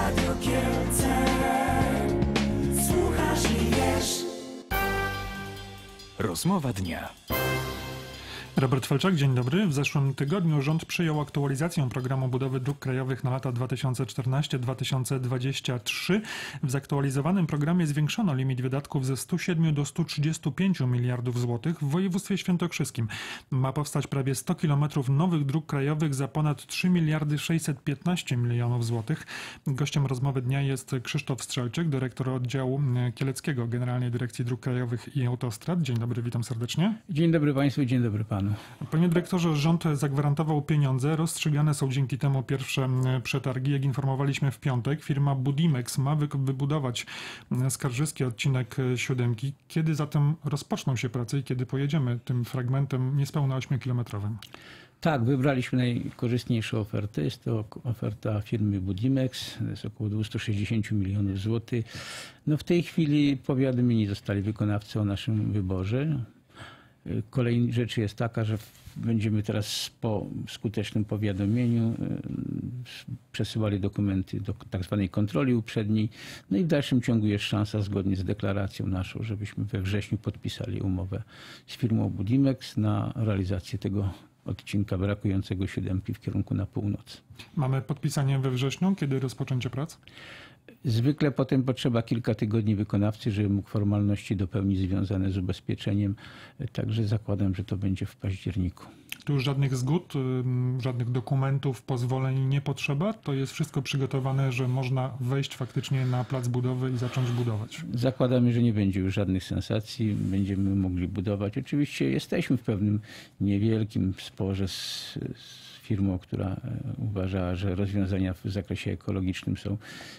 Radio Kielce. Słuchasz i wiesz. Rozmowa dnia. Robert Felczak, dzień dobry. W zeszłym tygodniu rząd przyjął aktualizację programu budowy dróg krajowych na lata 2014-2023. W zaktualizowanym programie zwiększono limit wydatków ze 107 do 135 miliardów złotych. W województwie świętokrzyskim ma powstać prawie 100 kilometrów nowych dróg krajowych za ponad 3 miliardy 615 milionów złotych. Gościem rozmowy dnia jest Krzysztof Strzelczyk, dyrektor oddziału kieleckiego Generalnej Dyrekcji Dróg Krajowych i Autostrad. Dzień dobry, witam serdecznie. Dzień dobry Państwu, dzień dobry Panu. Panie dyrektorze, rząd zagwarantował pieniądze. Rozstrzygane są dzięki temu pierwsze przetargi. Jak informowaliśmy w piątek, firma Budimex ma wybudować skarżyski odcinek siódemki. Kiedy zatem rozpoczną się prace i kiedy pojedziemy tym fragmentem niespełna 8-kilometrowym? Tak, wybraliśmy najkorzystniejszą ofertę. Jest to oferta firmy Budimex. To jest około 260 milionów złotych. No w tej chwili powiadomieni zostali wykonawcy o naszym wyborze. Kolejna rzecz jest taka, że będziemy teraz po skutecznym powiadomieniu przesyłali dokumenty do tak zwanej kontroli uprzedniej. No i w dalszym ciągu jest szansa, zgodnie z deklaracją naszą, żebyśmy we wrześniu podpisali umowę z firmą Budimex na realizację tego odcinka brakującego siódemki w kierunku na północ. Mamy podpisanie we wrześniu. Kiedy rozpoczęcie prac? Zwykle potem potrzeba kilka tygodni wykonawcy, żeby mógł formalności dopełnić związane z ubezpieczeniem. Także zakładam, że to będzie w październiku. Tu już żadnych zgód, żadnych dokumentów, pozwoleń nie potrzeba? To jest wszystko przygotowane, że można wejść faktycznie na plac budowy i zacząć budować? Zakładamy, że nie będzie już żadnych sensacji. Będziemy mogli budować. Oczywiście jesteśmy w pewnym niewielkim sporze z firmą, która uważała, że rozwiązania w zakresie ekologicznym są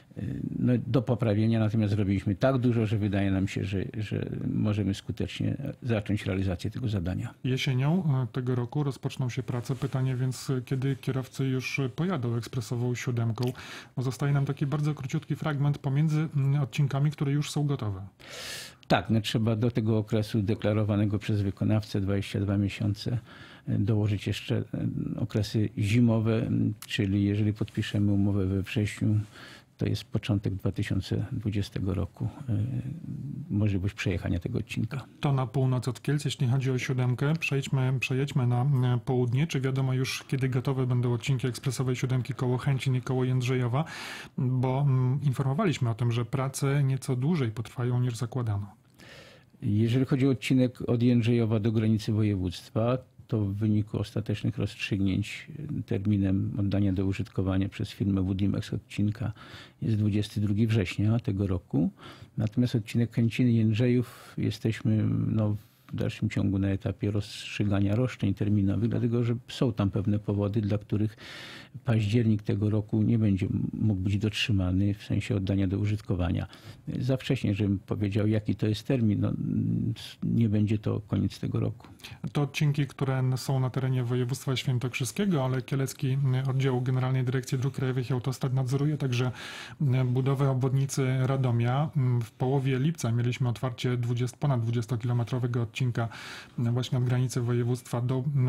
do poprawienia, natomiast zrobiliśmy tak dużo, że wydaje nam się, że możemy skutecznie zacząć realizację tego zadania. Jesienią tego roku rozpoczną się prace. Pytanie więc, kiedy kierowcy już pojadą ekspresową siódemką? Bo zostaje nam taki bardzo króciutki fragment pomiędzy odcinkami, które już są gotowe. Tak, no trzeba do tego okresu deklarowanego przez wykonawcę 22 miesiące dołożyć jeszcze okresy zimowe, czyli jeżeli podpiszemy umowę we wrześniu, to jest początek 2020 roku, możliwość przejechania tego odcinka. To na północ od Kielc, jeśli chodzi o siódemkę. Przejedźmy na południe. Czy wiadomo już, kiedy gotowe będą odcinki ekspresowej siódemki koło Chęcin i koło Jędrzejowa? Bo informowaliśmy o tym, że prace nieco dłużej potrwają niż zakładano. Jeżeli chodzi o odcinek od Jędrzejowa do granicy województwa, to w wyniku ostatecznych rozstrzygnięć terminem oddania do użytkowania przez firmę Budimex odcinka jest 22 września tego roku. Natomiast odcinek Chęciny-Jędrzejów jesteśmy w dalszym ciągu na etapie rozstrzygania roszczeń terminowych, dlatego że są tam pewne powody, dla których październik tego roku nie będzie mógł być dotrzymany w sensie oddania do użytkowania. Za wcześnie, żebym powiedział, jaki to jest termin. Nie będzie to koniec tego roku. To odcinki, które są na terenie województwa świętokrzyskiego, ale kielecki oddział Generalnej Dyrekcji Dróg Krajowych i Autostrad nadzoruje także budowę obwodnicy Radomia. W połowie lipca mieliśmy otwarcie ponad 20-kilometrowego odcinka właśnie od granicy województwa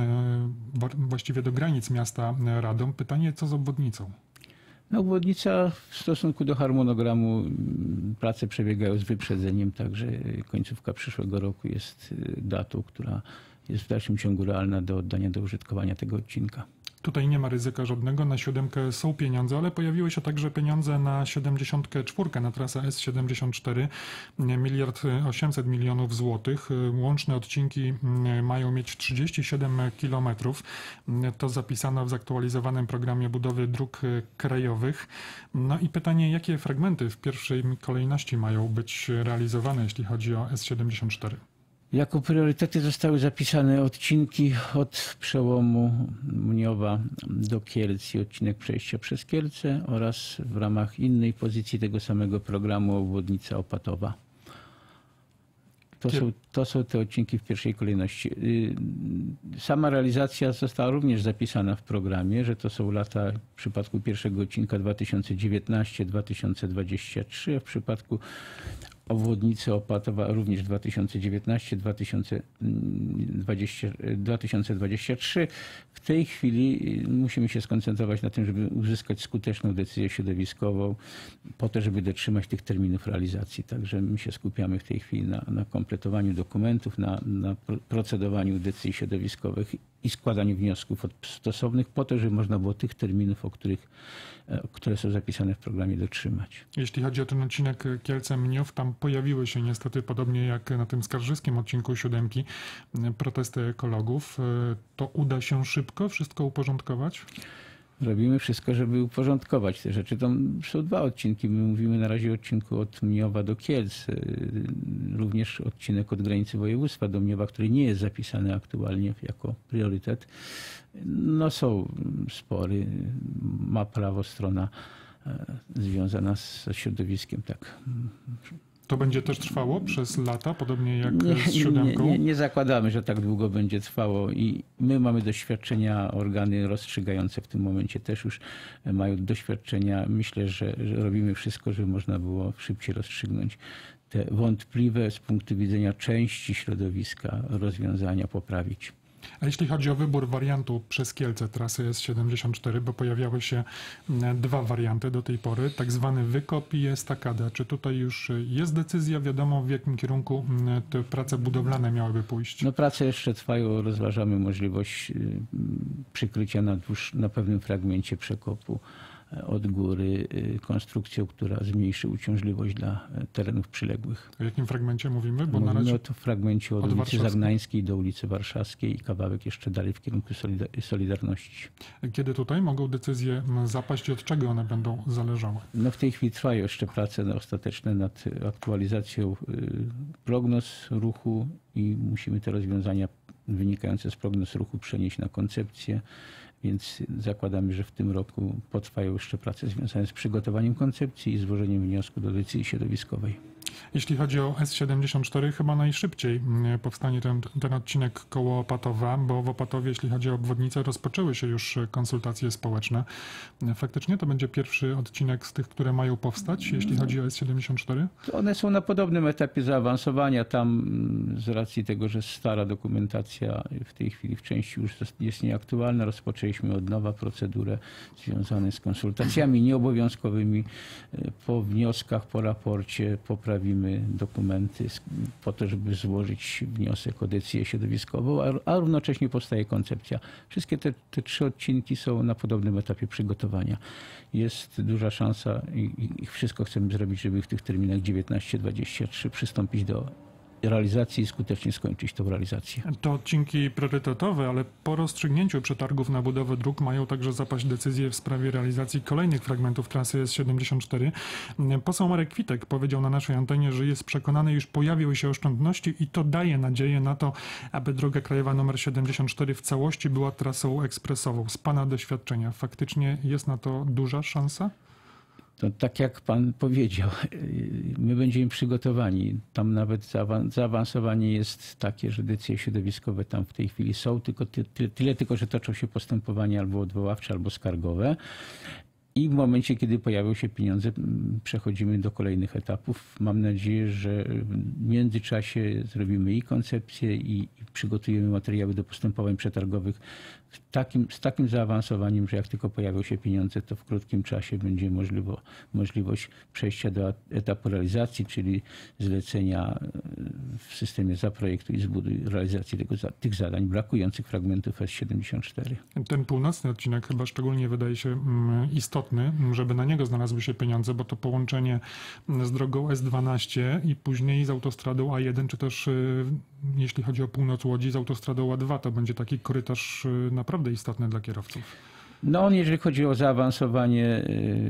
właściwie do granic miasta Radom. Pytanie, co z obwodnicą? Obwodnica w stosunku do harmonogramu prace przebiegają z wyprzedzeniem, także końcówka przyszłego roku jest datą, która jest w dalszym ciągu realna do oddania do użytkowania tego odcinka. Tutaj nie ma ryzyka żadnego. Na siódemkę są pieniądze, ale pojawiły się także pieniądze na 74, na trasę S74, 1,8 mld złotych. Łączne odcinki mają mieć 37 kilometrów. To zapisano w zaktualizowanym programie budowy dróg krajowych. No i pytanie, jakie fragmenty w pierwszej kolejności mają być realizowane, jeśli chodzi o S74? Jako priorytety zostały zapisane odcinki od przełomu Mniowa do Kielc i odcinek przejścia przez Kielce oraz w ramach innej pozycji tego samego programu obwodnica Opatowa. To są te odcinki w pierwszej kolejności. Sama realizacja została również zapisana w programie, że to są lata w przypadku pierwszego odcinka 2019-2023, a w przypadku obwodnicy Opatowa również 2019-2023. W tej chwili musimy się skoncentrować na tym, żeby uzyskać skuteczną decyzję środowiskową po to, żeby dotrzymać tych terminów realizacji. Także my się skupiamy w tej chwili na kompletowaniu dokumentów, na procedowaniu decyzji środowiskowych i składaniu wniosków stosownych po to, żeby można było tych terminów, które są zapisane w programie, dotrzymać. Jeśli chodzi o ten odcinek Kielce-Mniów, tam pojawiły się niestety, podobnie jak na tym skarżyskim odcinku 7, protesty ekologów. To uda się szybko wszystko uporządkować? Robimy wszystko, żeby uporządkować te rzeczy. To są 2 odcinki. My mówimy na razie o odcinku od Mniowa do Kielc. Również odcinek od granicy województwa do Mniowa, który nie jest zapisany aktualnie jako priorytet. No są spory. Ma prawo strona związana z środowiskiem, tak. To będzie też trwało przez lata, podobnie jak z 7? Nie zakładamy, że tak długo będzie trwało i my mamy doświadczenia, organy rozstrzygające w tym momencie też już mają doświadczenia. Myślę, że robimy wszystko, żeby można było szybciej rozstrzygnąć te wątpliwe z punktu widzenia części środowiska rozwiązania, poprawić. A jeśli chodzi o wybór wariantu przez Kielce trasy S74, bo pojawiały się 2 warianty do tej pory, tak zwany wykop i estakada. Czy tutaj już jest decyzja, wiadomo w jakim kierunku te prace budowlane miałyby pójść? No prace jeszcze trwają, rozważamy możliwość przykrycia na pewnym fragmencie przekopu od góry konstrukcją, która zmniejszy uciążliwość dla terenów przyległych. O jakim fragmencie mówimy? Bo Mówimy na razie o to fragmencie od ulicy Warszawskiej. Zagnańskiej do ulicy Warszawskiej i kawałek jeszcze dalej w kierunku Solidarności. Kiedy tutaj mogą decyzje zapaść i od czego one będą zależały? No w tej chwili trwają jeszcze prace ostateczne nad aktualizacją prognoz ruchu i musimy te rozwiązania wynikające z prognoz ruchu przenieść na koncepcję. Więc zakładamy, że w tym roku potrwają jeszcze prace związane z przygotowaniem koncepcji i złożeniem wniosku do decyzji środowiskowej. Jeśli chodzi o S74, chyba najszybciej powstanie ten odcinek koło Opatowa, bo w Opatowie, jeśli chodzi o obwodnicę, rozpoczęły się już konsultacje społeczne. Faktycznie to będzie pierwszy odcinek z tych, które mają powstać, jeśli chodzi o S74? One są na podobnym etapie zaawansowania. Tam z racji tego, że stara dokumentacja w tej chwili w części już jest nieaktualna, rozpoczęliśmy od nowa procedurę związaną z konsultacjami nieobowiązkowymi. Po wnioskach, po raporcie poprawimy dokumenty po to, żeby złożyć wniosek o decyzję środowiskową, a równocześnie powstaje koncepcja. Wszystkie te 3 odcinki są na podobnym etapie przygotowania. Jest duża szansa i wszystko chcemy zrobić, żeby w tych terminach 19-23 przystąpić do realizacji i skutecznie skończyć tą realizację. To odcinki priorytetowe, ale po rozstrzygnięciu przetargów na budowę dróg mają także zapaść decyzje w sprawie realizacji kolejnych fragmentów trasy S74. Poseł Marek Kwitek powiedział na naszej antenie, że jest przekonany, iż pojawiły się oszczędności i to daje nadzieję na to, aby droga krajowa nr 74 w całości była trasą ekspresową. Z pana doświadczenia faktycznie jest na to duża szansa? To tak jak pan powiedział, my będziemy przygotowani. Tam nawet zaawansowanie jest takie, że decyzje środowiskowe tam w tej chwili są, tyle tylko, że toczą się postępowania albo odwoławcze, albo skargowe. I w momencie, kiedy pojawią się pieniądze, przechodzimy do kolejnych etapów. Mam nadzieję, że w międzyczasie zrobimy i koncepcję, i przygotujemy materiały do postępowań przetargowych z takim zaawansowaniem, że jak tylko pojawią się pieniądze, to w krótkim czasie będzie możliwość przejścia do etapu realizacji, czyli zlecenia w systemie zaprojektuj i zbuduj realizacji tych zadań brakujących fragmentów S74. Ten północny odcinek chyba szczególnie wydaje się istotny, żeby na niego znalazły się pieniądze, bo to połączenie z drogą S12 i później z autostradą A1, czy też jeśli chodzi o północ Łodzi, z autostradą A2, to będzie taki korytarz naprawdę istotny dla kierowców. No on, jeżeli chodzi o zaawansowanie,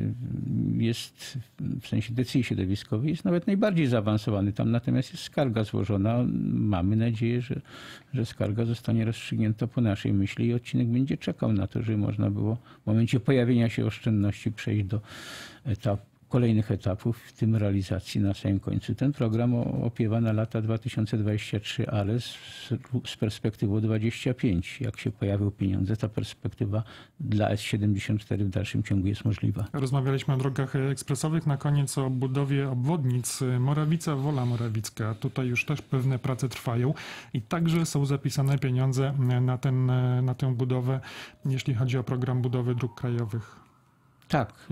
jest w sensie decyzji środowiskowej, jest nawet najbardziej zaawansowany. Tam natomiast jest skarga złożona. Mamy nadzieję, że skarga zostanie rozstrzygnięta po naszej myśli i odcinek będzie czekał na to, żeby można było w momencie pojawienia się oszczędności przejść do etapu kolejnych etapów, w tym realizacji na samym końcu. Ten program opiewa na lata 2023, ale z perspektywą 25. Jak się pojawią pieniądze, ta perspektywa dla S74 w dalszym ciągu jest możliwa. Rozmawialiśmy o drogach ekspresowych, na koniec o budowie obwodnic Morawica, Wola Morawicka. Tutaj już też pewne prace trwają i także są zapisane pieniądze na tę budowę, jeśli chodzi o program budowy dróg krajowych. Tak.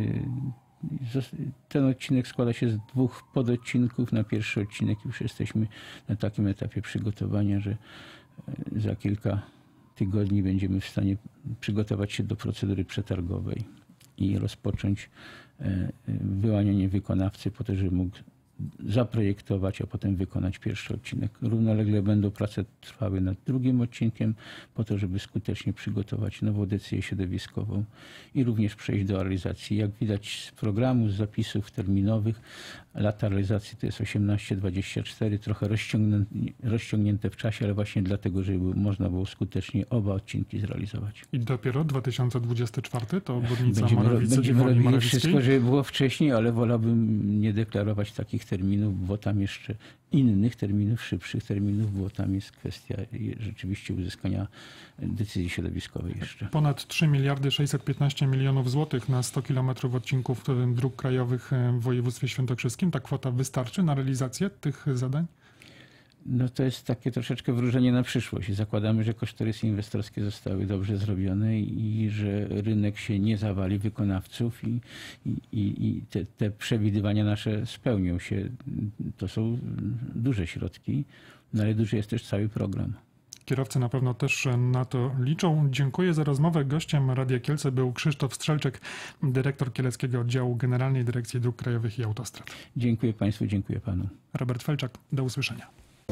Ten odcinek składa się z 2 pododcinków. Na pierwszy odcinek już jesteśmy na takim etapie przygotowania, że za kilka tygodni będziemy w stanie przygotować się do procedury przetargowej i rozpocząć wyłanianie wykonawcy po to, żeby mógł zaprojektować, a potem wykonać pierwszy odcinek. Równolegle będą prace trwały nad drugim odcinkiem po to, żeby skutecznie przygotować nową decyzję środowiskową i również przejść do realizacji. Jak widać z programu, z zapisów terminowych, lata realizacji to jest 18-24, trochę rozciągnięte w czasie, ale właśnie dlatego, żeby można było skutecznie oba odcinki zrealizować. I dopiero 2024 to obwodnica Morawicy i Będziemy Woli robili Morawickiej. wszystko, żeby było wcześniej, ale wolałbym nie deklarować takich terminów, bo tam jeszcze innych terminów, szybszych terminów, bo tam jest kwestia rzeczywiście uzyskania decyzji środowiskowej jeszcze. Ponad 3 miliardy 615 milionów złotych na 100 kilometrów odcinków dróg krajowych w województwie świętokrzyskim. Ta kwota wystarczy na realizację tych zadań? No to jest takie troszeczkę wróżenie na przyszłość. Zakładamy, że kosztorysy inwestorskie zostały dobrze zrobione i że rynek się nie zawali wykonawców i te przewidywania nasze spełnią się. To są duże środki, no ale duży jest też cały program. Kierowcy na pewno też na to liczą. Dziękuję za rozmowę. Gościem Radia Kielce był Krzysztof Strzelczek, dyrektor Kieleckiego Oddziału Generalnej Dyrekcji Dróg Krajowych i Autostrad. Dziękuję Państwu, dziękuję Panu. Robert Felczak, do usłyszenia.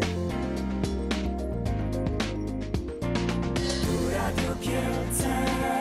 Radio Kielce.